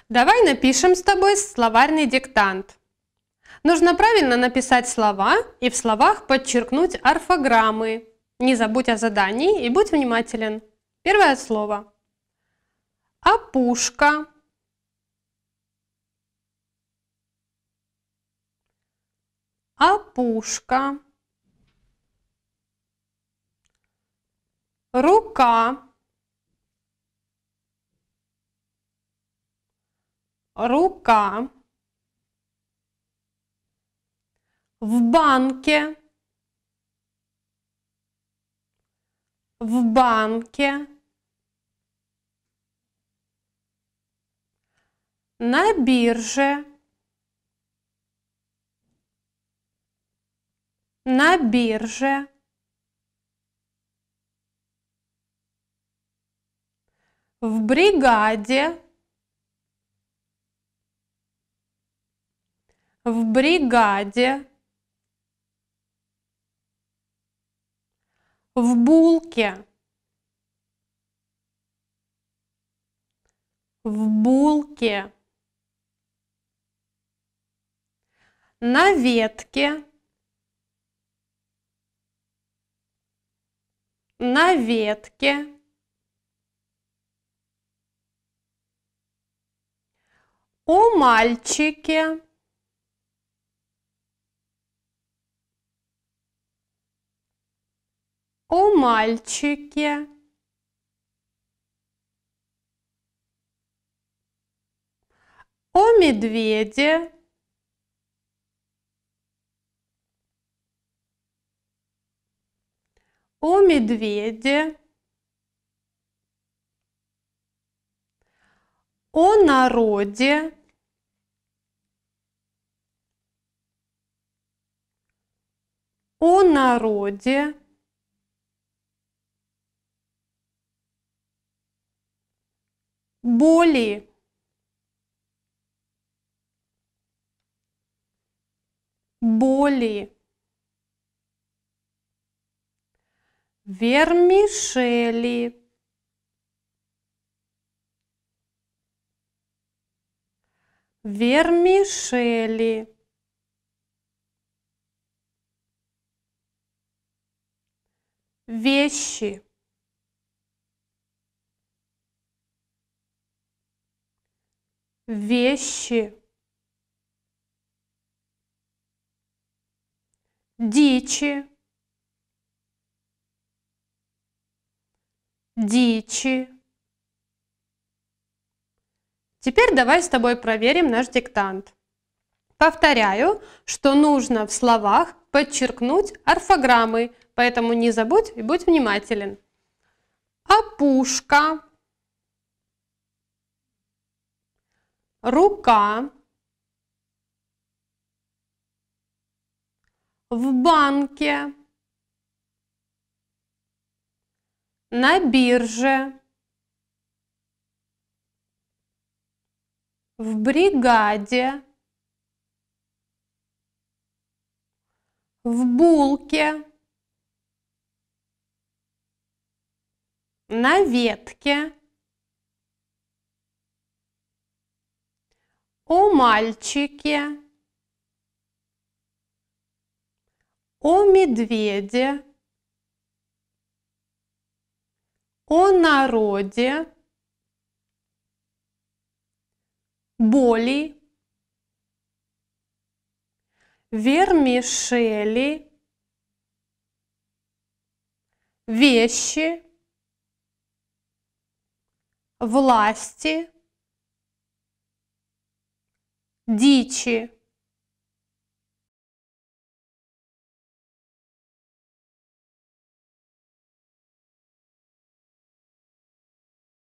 Давай напишем с тобой словарный диктант. Нужно правильно написать слова и в словах подчеркнуть орфограммы. Не забудь о задании и будь внимателен. Первое слово. Опушка. Опушка. Рука. Рука. В банке. В банке. На бирже. На бирже. В бригаде. В бригаде. В булке. В булке. На ветке. На ветке. У мальчике. У мальчике. О медведе. О медведе. О народе. О народе. Боли. Боли. Вермишели. Вермишели. Вещи. Вещи. Дичи. Дичи. Теперь давай с тобой проверим наш диктант. Повторяю, что нужно в словах подчеркнуть орфограммы, поэтому не забудь и будь внимателен. Опушка. Рука. В банке. На бирже. В бригаде. В булке. На ветке. О мальчике. О медведе. О народе. Боли. Вермишели. Вещи. Власти. Дичи.